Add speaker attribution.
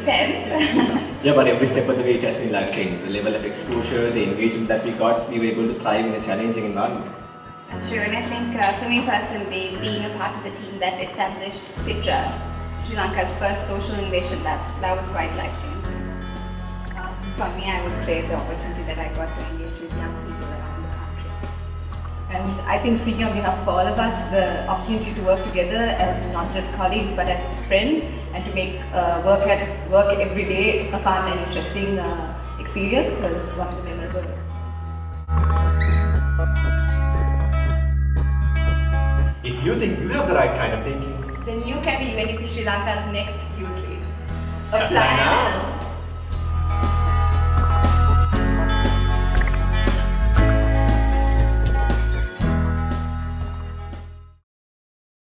Speaker 1: intense.
Speaker 2: Yeah, but every step of the way it has been life-changing. The level of exposure, the engagement that we got, we were able to thrive in a challenging environment.
Speaker 1: That's true, and I think for me personally, being a part of the team that established CITRA, Sri Lanka's first social innovation lab, that was quite life-changing. For me, I would say the opportunity that I got to engage with young people around the country.
Speaker 3: And I think, speaking on behalf of all of us, the opportunity to work together as not just colleagues but as friends, and to make work every day a fun and interesting experience was wonderful, memorable.
Speaker 2: If you think you have the right kind of thinking,
Speaker 3: Then you can be UNDP Sri Lanka's next youth leader.
Speaker 2: Apply now.